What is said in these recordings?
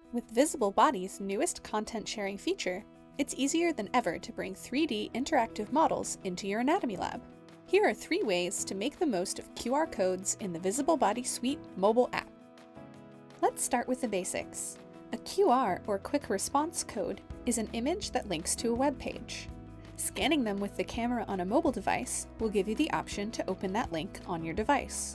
With Visible Body's newest content sharing feature, it's easier than ever to bring 3D interactive models into your anatomy lab. Here are 3 ways to make the most of QR codes in the Visible Body Suite mobile app. Let's start with the basics. A QR, or quick response code, is an image that links to a web page. Scanning them with the camera on a mobile device will give you the option to open that link on your device.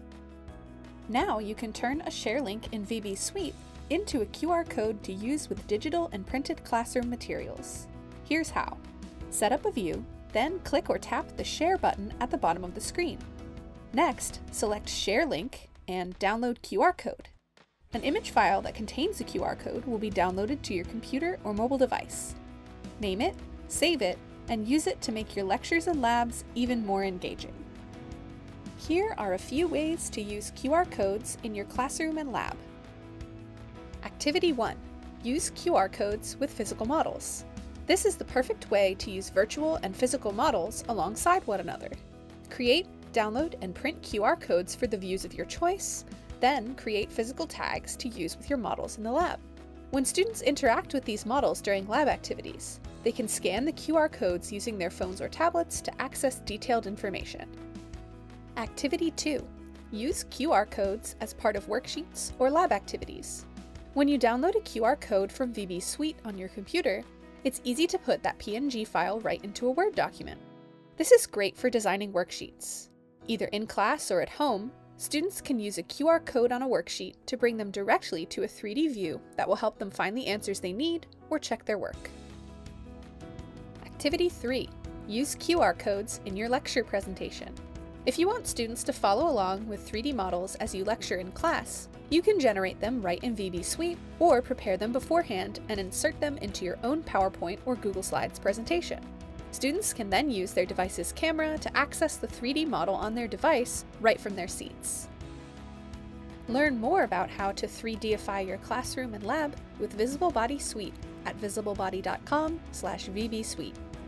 Now you can turn a share link in VB Suite into a QR code to use with digital and printed classroom materials. Here's how. Set up a view, then click or tap the Share button at the bottom of the screen. Next, select Share Link and Download QR Code. An image file that contains the QR code will be downloaded to your computer or mobile device. Name it, save it, and use it to make your lectures and labs even more engaging. Here are a few ways to use QR codes in your classroom and lab. Activity 1. Use QR codes with physical models. This is the perfect way to use virtual and physical models alongside one another. Create, download, and print QR codes for the views of your choice, then create physical tags to use with your models in the lab. When students interact with these models during lab activities, they can scan the QR codes using their phones or tablets to access detailed information. Activity 2. Use QR codes as part of worksheets or lab activities. When you download a QR code from VB Suite on your computer, it's easy to put that PNG file right into a Word document. This is great for designing worksheets. Either in class or at home, students can use a QR code on a worksheet to bring them directly to a 3D view that will help them find the answers they need or check their work. Activity 3. Use QR codes in your lecture presentation. If you want students to follow along with 3D models as you lecture in class, you can generate them right in VB Suite or prepare them beforehand and insert them into your own PowerPoint or Google Slides presentation. Students can then use their device's camera to access the 3D model on their device right from their seats. Learn more about how to 3Dify your classroom and lab with Visible Body Suite at visiblebody.com/VB Suite.